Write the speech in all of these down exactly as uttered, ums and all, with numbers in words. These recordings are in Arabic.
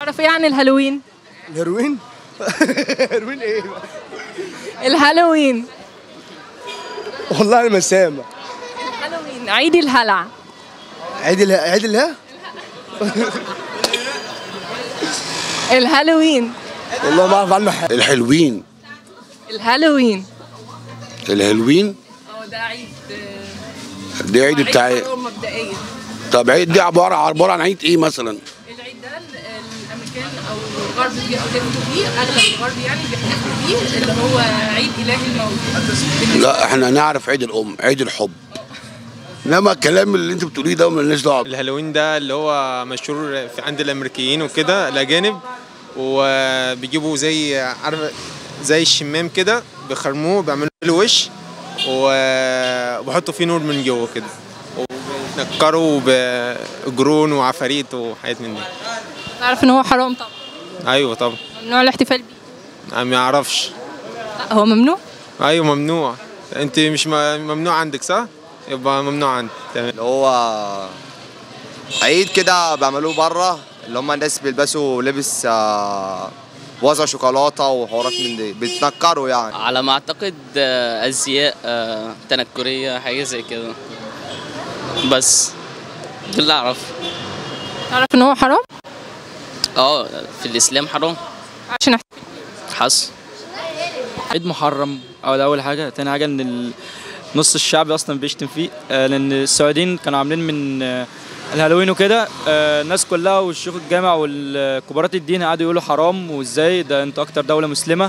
تعرف ايه عن الهالوين؟ الهيروين؟ هيروين ايه؟ الهالوين. والله انا ما سامع. الهالوين عيد الهلع. عيد اله عيد اله؟ الهالوين. والله ما اعرف عنه حاجه. الحلوين. الهالوين. الهلوين اه ده عيد. دي عيد بتاع ايه؟ مبدئيا. طب عيد دي عباره عباره عن عيد ايه مثلا؟ العيد ده الامريكان او الغرب بيحتفلوا بيه، اغلب الغرب يعني بيحتفلوا بيه، اللي هو عيد اله الموت. لا احنا نعرف عيد الام، عيد الحب. انما الكلام اللي انت بتقوليه ده مالناش دعوه. الهالوين ده اللي هو مشهور في عند الامريكيين وكده الاجانب، وبيجيبوا زي عارف زي الشمام كده، بيخرموه بيعملوا له وش وبيحطوا فيه نور من جوه كده، وبينكروا بجرون وعفاريت وحاجات من دي. تعرف ان هو حرام طبعا؟ ايوه طبعا. ممنوع الاحتفال بيه؟ ما يعرفش. لا هو ممنوع؟ ايوه ممنوع. انت مش ممنوع عندك صح؟ يبقى ممنوع عندي. تمام. اللي هو عيد كده بيعملوه بره، اللي هم الناس بيلبسوا لبس وزع شوكولاته وحوارات من دي، بيتنكروا يعني. على ما اعتقد ازياء تنكريه حاجه زي كده، بس ده اللي اعرف. تعرف ان هو حرام؟ اه في الاسلام حرام عشان حصل. عيد محرم او ده اول حاجه. تاني حاجه ان نص الشعب اصلا بيشتم فيه، لان السعوديين كانوا عاملين من الهالوين وكده، الناس كلها والشيوخ الجامع والكبارات الدين قعدوا يقولوا حرام وازاي ده انتوا اكتر دوله مسلمه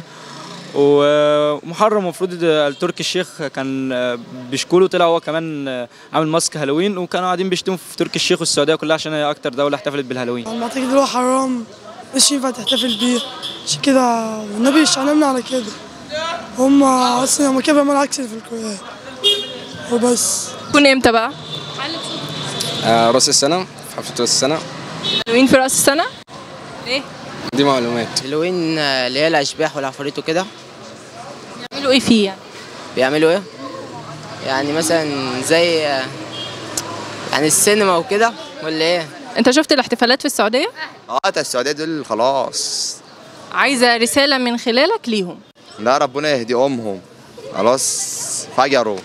ومحرم. المفروض التركي الشيخ كان بيشكوله، طلع هو كمان عامل ماسك هالوين، وكانوا قاعدين بيشتموا في تركي الشيخ والسعوديه كلها عشان هي اكتر دوله احتفلت بالهالوين. انا بعتقد هو حرام، مش ينفع تحتفل بيه، عشان كده النبي شعننا على كده. هم اصلا هم كده بيعملوا عكس في القران وبس. يكون امتى بقى؟ آه راس السنه، في حفله راس السنه. هالوين في راس السنه؟ ليه؟ دي معلومات. هالوين اللي هي الاشباح والعفاريت وكده. بيعملوا ايه فيه يعني؟ بيعملوا ايه؟ يعني مثلا زي يعني السينما وكده ولا ايه؟ انت شفت الاحتفالات في السعوديه؟ اه ده السعوديه دول خلاص. عايزه رساله من خلالك ليهم. لا ربنا يهدي امهم، خلاص فجروا.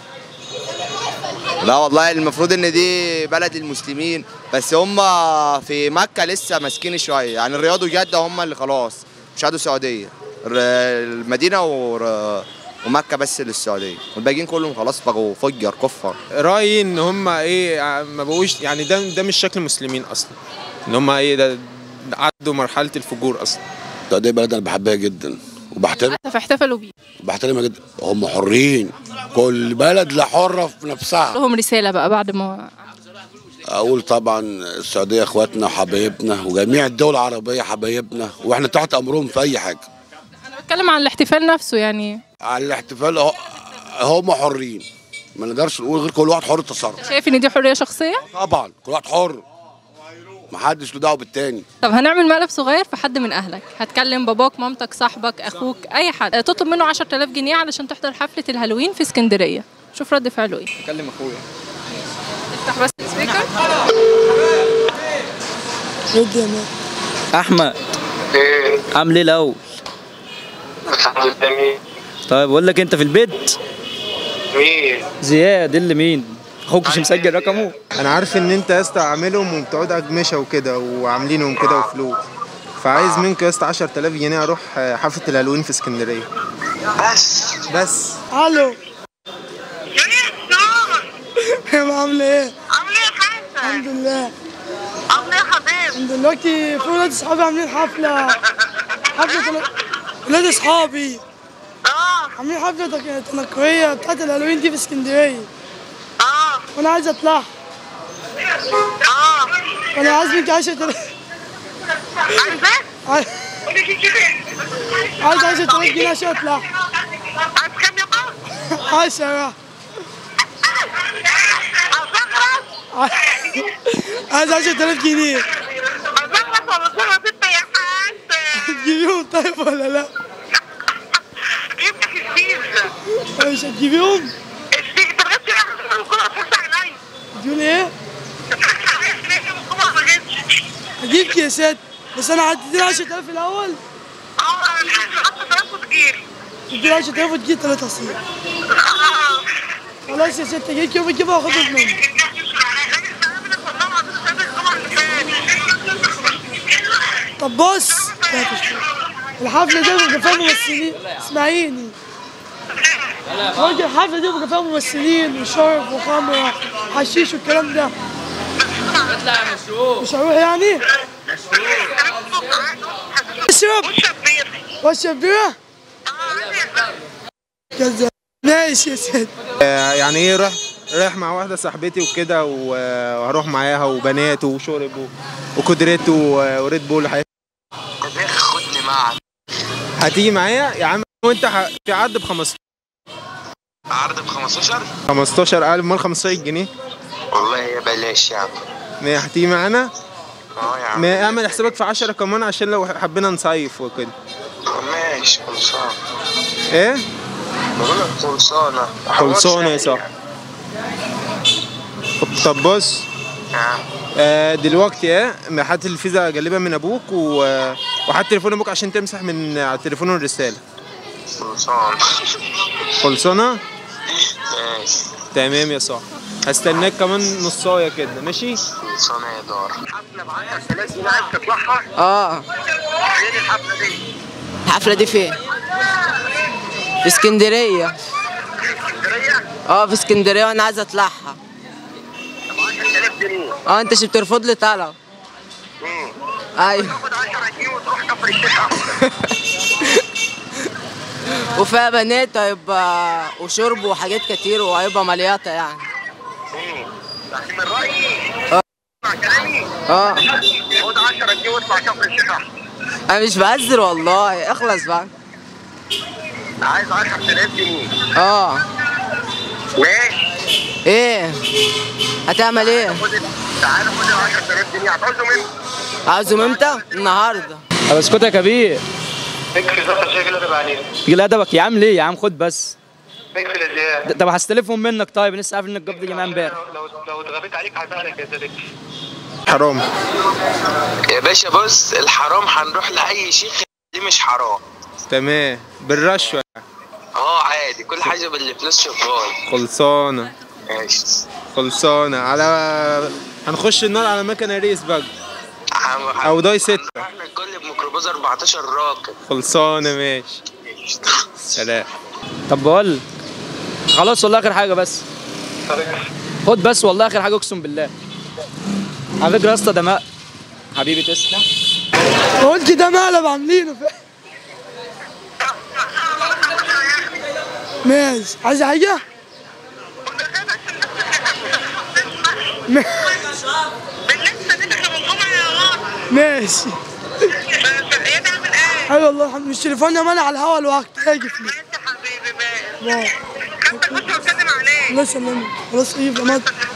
لا والله المفروض ان دي بلد المسلمين، بس هم في مكه لسه ماسكين شويه، يعني الرياض وجده هم اللي خلاص مش هادوا السعوديه، المدينه ومكه بس للسعوديه، والباقيين كلهم خلاص بقوا فجر كفر. رايي ان هم ايه ما بقوش يعني ده ده مش شكل المسلمين اصلا، ان هم ايه ده عدوا مرحله الفجور اصلا. السعوديه بلد انا بحبها جدا وبحترم. احتفلوا بيه. بحترمها جدا، هم حرين، كل بلد لا حره في نفسها. لهم رساله بقى بعد ما اقول طبعا السعوديه اخواتنا وحبايبنا، وجميع الدول العربيه حبايبنا، واحنا تحت امرهم في اي حاجه. انا بتكلم عن الاحتفال نفسه يعني. على الاحتفال هم حرين، ما نقدرش نقول غير كل واحد حر التصرف. شايف ان دي حريه شخصيه؟ طبعا كل واحد حر، محدش له دعوه بالتاني. طب هنعمل مقلب صغير في حد من اهلك، هتكلم باباك مامتك صاحبك اخوك اي حد، تطلب منه عشرة آلاف جنيه علشان تحضر حفله الهالوين في اسكندريه، شوف رد فعله ايه. اكلم اخويا. افتح بس السبيكر. رد يا مان. احمد ايه عامل ايه الاول؟ الحمد لله. مين؟ طيب بقول لك انت في البيت؟ مين؟ زياد. اللي مين؟ اخوك مش مسجل رقمه؟ انا عارف ان انت يا اسطى عاملهم وبتقعد اجمشه وكده وعاملينهم كده وفلوس، فعايز منك يا اسطى عشرة آلاف جنيه اروح حفله الهالوين في اسكندريه. بس بس الو يا عامله ايه؟ عامله ايه يا حسن؟ الحمد لله. عامله ايه يا حبيبي؟ دلوقتي في ولاد اصحابي عاملين حفله حفله ولاد اصحابي اه عاملين حفله تنكريه بتاعت الهالوين دي في اسكندريه. اه وانا عايز اطلع. اه وانا عايز منك عشرة آلاف. عايز عايز عايز عشرة آلاف جنيه عشان اطلع. عايز كام يا بابا؟ عشرة. عايز عشرة آلاف جنيه. أزغرط ولا أزغرط أنت يا حسن؟ هتجيبيهم طيب ولا لا؟ جيب لك الفيزا. مش هتجيبيهم؟ الفيزا أنت ما جبتش من الجمعة فرصة عليا. تقول ايه؟ الجمعة ما جبتش. هجيبك يا ست. بس انا هتديني عشرة آلاف الاول؟ اه انا حاطه ثلاثة وتجيلي. تديني عشرة آلاف وتجيب ثلاثة اصيل. خلاص يا ست جيت يوم الجمعة واخدهم منك. طب بص الحفلة دي بيبقى فيها ممثلين، اسمعيني. الحفلة دي بيبقى فيها ممثلين وشرب وخمرة وحشيش والكلام ده. مش هروح يعني؟ اشرب واشرب بيرة؟ كذاب. ماشي يا سيدي. يعني ايه رايح رايح مع واحده صاحبتي وكده وهروح معاها وبنات وشرب وكودريت وريد بول وحاجات. طب يا اخي خدني معك. هتيجي معايا يا عم وانت ح... في عرض ب خمستاشر. عرض ب خمستاشر؟ خمستاشر ألف امال خمستاشر جنيه؟ والله يا بلاش يا عم. هتيجي معانا؟ اه يا عم. ما اعمل حسابك في عشرة كمان عشان لو حبينا نصيف وكده. ماشي خلصانه. ايه؟ بقول لك خلصانه. خلصانه يا صاحبي. طب بص آه دلوقتي ايه هات الفيزا جلبها من ابوك و... وهات تليفون ابوك عشان تمسح من على التليفون الرساله. خلصانه. خلصانه؟ ماشي. تمام يا صاحبي. هستناك كمان نصايه كده ماشي؟ خلصانه يا دار. حفله ب عشرة آلاف جنيه عايز تطلعها؟ اه. فين الحفله دي؟ الحفلة دي فين؟ في اسكندرية. اسكندريه؟ اه في اسكندرية وانا عايز اطلعها. ب عشرة آلاف جنيه. اه انت مش بترفض لي طلب. امم ايوه. تاخد عشرة جنيه وتروح كفر الشيخ احسن. وفيها بنات هيبقى وشرب وحاجات كتير وهيبقى مليطة يعني. امم يعني من رايي اه. اسمع كلامي. اه. خد عشرة جنيه واطلع كفر الشيخ احسن. انا مش بهزر والله اخلص بقى. عايز عشرة آلاف جنيه. اه. ماشي. ايه؟ هتعمل ايه؟ تعالى خد ال عشرة آلاف جنيه هتعوزهم امتى؟ عاوزهم امتى؟ النهارده. اسكت يا كبير. اقفل بس عشان كده ادب عليك. تجي ادبك يا عم ليه يا عم خد بس. اقفل يا زياد. طب هستلفهم منك طيب لسه عارف انك قبض جماعه امبارح. لو لو اتغبيت عليك هزعلك يا زياد. حرام يا باشا بص الحرام هنروح لاي شيخ دي مش حرام. تمام بالرشوه. اه عادي كل حاجه باللي فلوس شغال. خلصانه. ماشي. خلصانه على هنخش النار على مكنه ريس بقى او داي ستة. احنا الكل بميكروباص أربعتاشر راكب. خلصانه ماشي. سلام. طب بقول خلاص والله اخر حاجه بس. خد بس والله اخر حاجه اقسم بالله. على فكره يا اسطى ده مقلب. حبيبي تسلم. قلت ده مقلب عاملينه فاهم. ماشي عايز حاجه؟ ماشي. حلو والله الحمد لله. مش تليفوننا منع على الهوا الوقت هاجف لي. ماشي يا حبيبي ماشي. كمل بس واتكلم عليه. الله يسلمك. خلاص ايه يا